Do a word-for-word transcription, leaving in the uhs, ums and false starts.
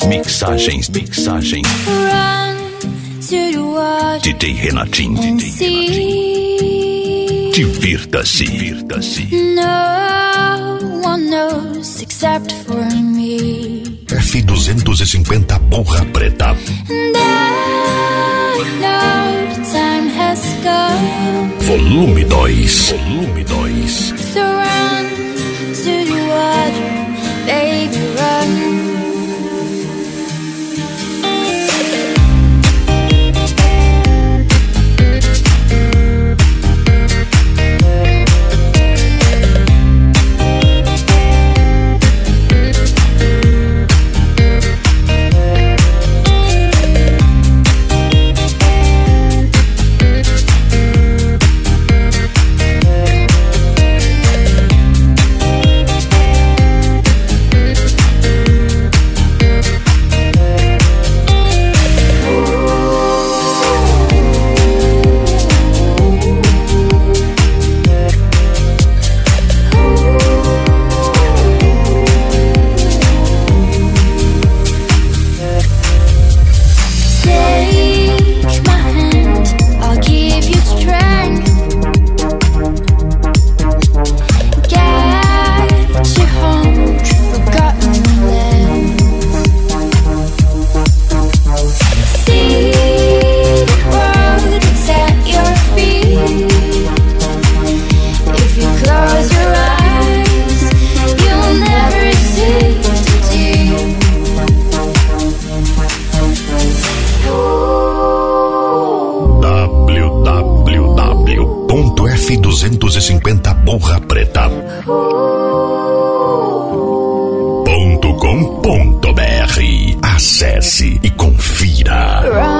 Mixagens, mixagens. D J Renatinho, D J Renatinho. Divirta-se, divirta-se. No one knows except for me. F duzentos e cinquenta Borra Preta. And I know the time has come. Volume dois. Volume dois. So run to the water, baby, run. F duzentos e cinquenta Borra Preta ponto com ponto br. Acesse e confira.